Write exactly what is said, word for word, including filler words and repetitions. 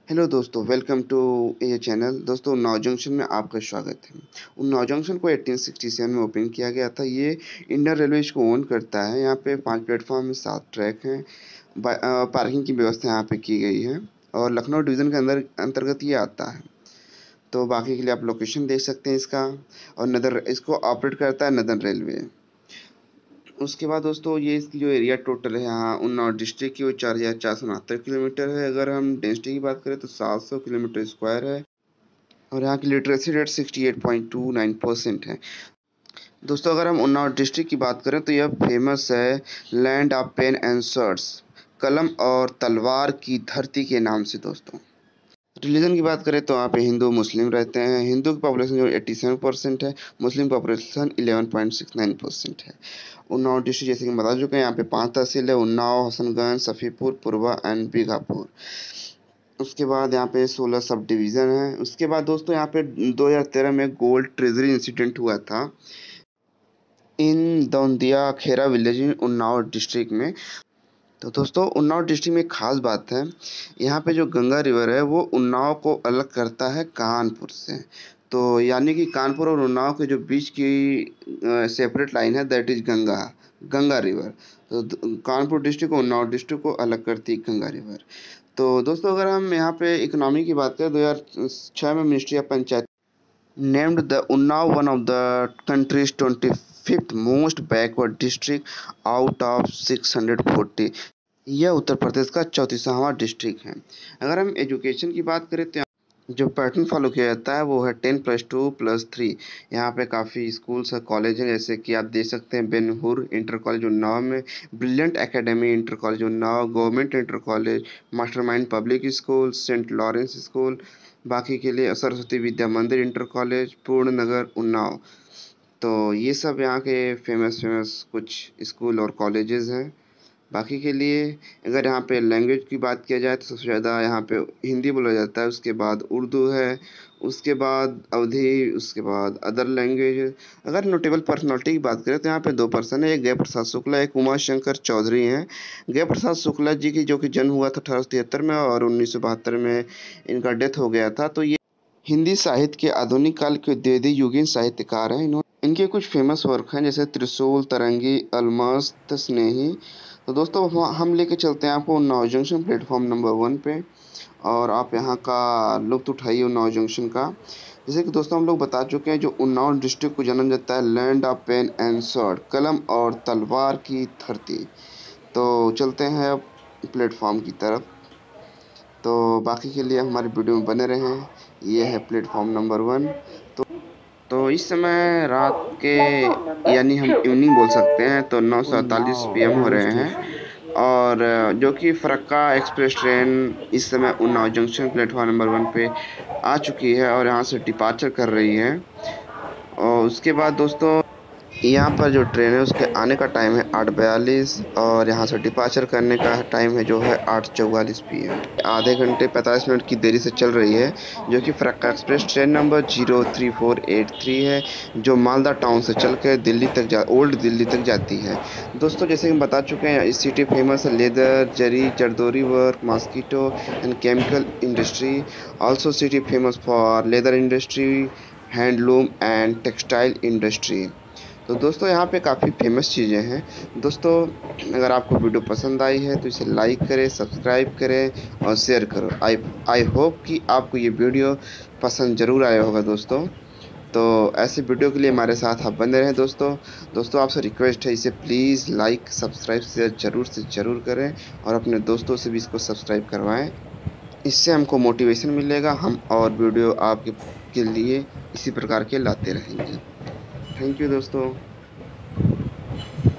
Hello दोस्तों, welcome to ये channel. दोस्तों, उन्नाव जंक्शन में आपका स्वागत है। उन्नाव जंक्शन को अठारह सौ सरसठ में ओपन किया गया था। ये इंडियन रेलवेज को ओन करता है। यहाँ पे पांच प्लेटफॉर्म में सात ट्रैक हैं। पार्किंग की व्यवस्था यहाँ पे की गई है और लखनऊ डिवीज़न के अंदर अंतर्गत ये आता है। तो बाकी के लिए आप लोकेशन देख सकते हैं इसका। और नदर इसको ऑपरेट करता है नदर्न रेलवे। उसके बाद दोस्तों, ये इसकी जो एरिया टोटल है यहाँ उन्नाव डिस्ट्रिक्ट की, वो चार हज़ार चार सौ उनहत्तर किलोमीटर है। अगर हम डेंसिटी की बात करें तो सात सौ किलोमीटर स्क्वायर है और यहाँ की लिटरेसी रेट अड़सठ पॉइंट दो नौ परसेंट है। दोस्तों, अगर हम उन्नाव डिस्ट्रिक्ट की बात करें तो यह फेमस है land of pen and swords, कलम और तलवार की धरती के नाम से। दोस्तों, रिलीजन की बात करें तो यहाँ पे हिंदू मुस्लिम रहते हैं। हिंदू की पॉपुलेशन जो सत्तासी परसेंट है, मुस्लिम पॉपुलेशन ग्यारह पॉइंट छह नौ परसेंट है। उन्नाव डिस्ट्रिक्ट जैसे कि हम बता चुके हैं, यहाँ पे पांच तहसील है: उन्नाव, हसनगंज, सफ़ीपुर, पूर्वा एंड बीघापुर। उसके बाद यहाँ पे सोलह सब डिवीज़न है। उसके बाद दोस्तों, यहाँ पे दो हज़ार तेरह में गोल्ड ट्रेजरी इंसिडेंट हुआ था in Daundia Khera village in Unnao district में। तो दोस्तों, उन्नाव डिस्ट्रिक्ट में एक खास बात है, यहाँ पे जो गंगा रिवर है वो उन्नाव को अलग करता है कानपुर से। तो यानी कि कानपुर और उन्नाव के जो बीच की सेपरेट लाइन है, that is Ganga Ganga river. तो कानपुर डिस्ट्रिक्ट को उन्नाव डिस्ट्रिक्ट को अलग करती है गंगा रिवर। तो दोस्तों, अगर हम यहाँ पे इकोनॉमी की बात करें, दो हज़ार छह में ministry of panchayat named the Unnao one of the country's twenty-fifth most backward district out of six hundred forty। यह उत्तर प्रदेश का चौंतीसवां डिस्ट्रिक्ट है। अगर हम एजुकेशन की बात करें तो जो पैटर्न फॉलो किया जाता है वो है ten plus two plus three. यहाँ पे काफ़ी स्कूल्स और कॉलेज हैं, जैसे कि आप देख सकते हैं बेन हुर इंटर कॉलेज उन्नाव में, brilliant academy inter college Unnao, government inter college, mastermind public school, saint Lawrence school. बाकी के लिए सरस्वती विद्या मंदिर इंटर कॉलेज, पूर्ण नगर उन्नाव। तो ये सब यहाँ के फेमस फेमस कुछ स्कूल और कॉलेजेस हैं। बाकी के लिए अगर यहाँ पे लैंग्वेज की बात किया जाए तो सबसे ज़्यादा यहाँ पे हिंदी बोला जाता है। उसके बाद उर्दू है, उसके बाद अवधी, उसके बाद अदर लैंग्वेज। अगर नोटेबल पर्सनालिटी की बात करें तो यहाँ पे दो पर्सन है, एक जय प्रसाद शुक्ला, एक उमा शंकर चौधरी हैं। जय प्रसाद शुक्ला जी की जो कि जन्म हुआ था अठारह सौ तिहत्तर में और उन्नीस सौ बहत्तर में इनका डेथ हो गया था। तो ये हिंदी साहित्य के आधुनिक काल के द्विवेदी युगीन साहित्यकार हैं। इन्होंने इनके कुछ फेमस वर्क हैं, जैसे त्रिशूल, तरंगी, अलमस्त, स्नेही। तो दोस्तों, हम लेके चलते हैं आपको Unnao junction platform number one पे और आप यहाँ का लुत्फ़ उठाइए उन्नाव जंक्शन का। जैसे कि दोस्तों, हम लोग बता चुके हैं, जो उन्नाव डिस्ट्रिक्ट को जाना जाता है land of pen and sword, कलम और तलवार की धरती। तो चलते हैं अब प्लेटफॉर्म की तरफ। तो बाकी के लिए हमारे वीडियो में बने रहें। ये है प्लेटफॉर्म नंबर वन। तो तो इस समय रात के, यानी हम इवनिंग बोल सकते हैं, तो नौ सैंतालीस पी एम हो रहे हैं और जो कि फरक्का एक्सप्रेस ट्रेन इस समय Unnao junction platform number one पे आ चुकी है और यहाँ से डिपार्चर कर रही है। और उसके बाद दोस्तों, यहाँ पर जो ट्रेन है उसके आने का टाइम है आठ बयालीस और यहाँ से डिपार्चर करने का टाइम है जो है आठ चौवालीस पी एम। आधे घंटे पैंतालीस मिनट की देरी से चल रही है, जो कि Farakka express train number zero three four eight three है, जो मालदा टाउन से चल कर दिल्ली तक जा ओल्ड दिल्ली तक जाती है। दोस्तों, जैसे हम बता चुके हैं, इस सिटी फेमस है leather, zari, zardozi work, mosquito and chemical industry. Also city famous for leather industry, handloom and textile industry. तो दोस्तों, यहाँ पे काफ़ी फेमस चीज़ें हैं। दोस्तों, अगर आपको वीडियो पसंद आई है तो इसे लाइक करें, सब्सक्राइब करें और शेयर करो। आई आई होप कि आपको ये वीडियो पसंद ज़रूर आया होगा दोस्तों। तो ऐसे वीडियो के लिए हमारे साथ आप बने रहें दोस्तों। दोस्तों, आपसे रिक्वेस्ट है, इसे प्लीज़ लाइक, सब्सक्राइब, शेयर ज़रूर से ज़रूर करें और अपने दोस्तों से भी इसको सब्सक्राइब करवाएँ। इससे हमको मोटिवेशन मिलेगा, हम और वीडियो आपके के लिए इसी प्रकार के लाते रहेंगे। थैंक यू दोस्तों।